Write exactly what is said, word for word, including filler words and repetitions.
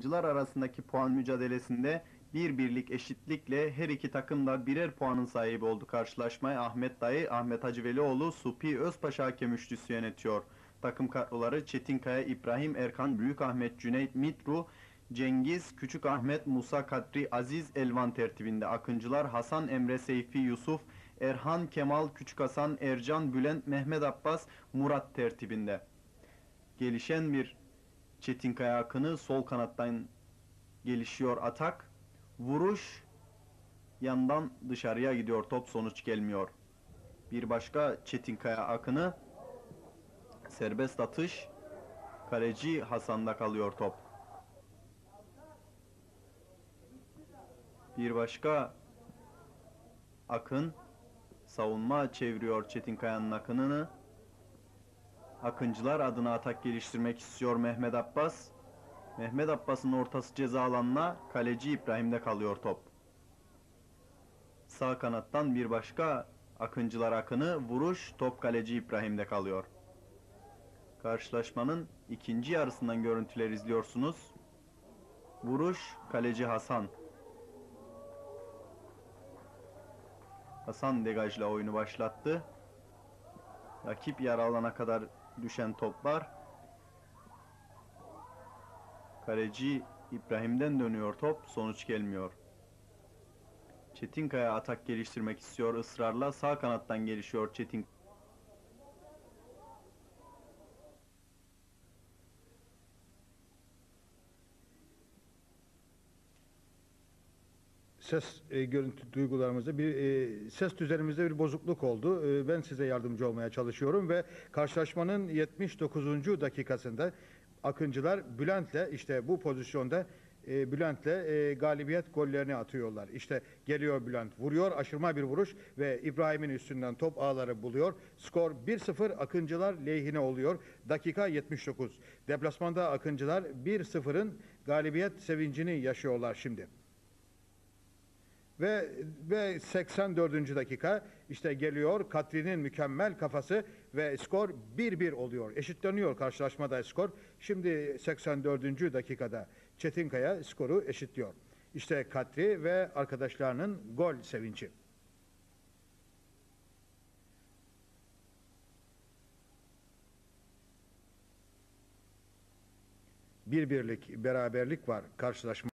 Akıncılar arasındaki puan mücadelesinde bir birlik eşitlikle her iki takım da birer puanın sahibi oldu. Karşılaşmayı Ahmet Dayı, Ahmet Hacıvelioğlu, Supi Özpaşa hakem üçlüsü yönetiyor. Takım kadroları Çetinkaya, İbrahim Erkan, Büyük Ahmet, Cüneyt Mitru, Cengiz, Küçük Ahmet, Musa Kadri, Aziz Elvan tertibinde. Akıncılar Hasan, Emre, Seyfi, Yusuf, Erhan, Kemal, Küçük Hasan, Ercan, Bülent, Mehmet Abbas, Murat tertibinde. Gelişen bir Çetinkaya akını sol kanattan gelişiyor atak. Vuruş yandan dışarıya gidiyor. Top sonuç gelmiyor. Bir başka Çetinkaya akını serbest atış. Kaleci Hasan'da kalıyor top. Bir başka akın savunma çeviriyor Çetinkaya'nın akınını. Akıncılar adına atak geliştirmek istiyor Mehmet Abbas. Mehmet Abbas'ın ortası ceza alanına, kaleci İbrahim'de kalıyor top. Sağ kanattan bir başka Akıncılar akını, vuruş, top kaleci İbrahim'de kalıyor. Karşılaşmanın ikinci yarısından görüntüler izliyorsunuz. Vuruş, kaleci Hasan. Hasan degajla oyunu başlattı. Rakip yarı alana kadar düşen toplar. Kaleci İbrahim'den dönüyor top, sonuç gelmiyor. Çetinkaya atak geliştirmek istiyor ısrarla, sağ kanattan gelişiyor Çetin. Ses e, görüntü duygularımızda bir e, ses düzenimizde bir bozukluk oldu. E, ben size yardımcı olmaya çalışıyorum ve karşılaşmanın yetmiş dokuzuncu dakikasında Akıncılar Bülent'le işte bu pozisyonda e, Bülent'le e, galibiyet gollerini atıyorlar. İşte geliyor Bülent, vuruyor, aşırma bir vuruş ve İbrahim'in üstünden top ağları buluyor. Skor bir sıfır Akıncılar lehine oluyor. Dakika yetmiş dokuz. Deplasmanda Akıncılar bir sıfırın galibiyet sevincini yaşıyorlar şimdi. Ve ve seksen dördüncü dakika işte geliyor Katri'nin mükemmel kafası ve skor bir bir oluyor. Eşitleniyor karşılaşmada skor. Şimdi seksen dördüncü dakikada Çetinkaya skoru eşitliyor. İşte Katri ve arkadaşlarının gol sevinci. Bir birlik beraberlik var karşılaşma.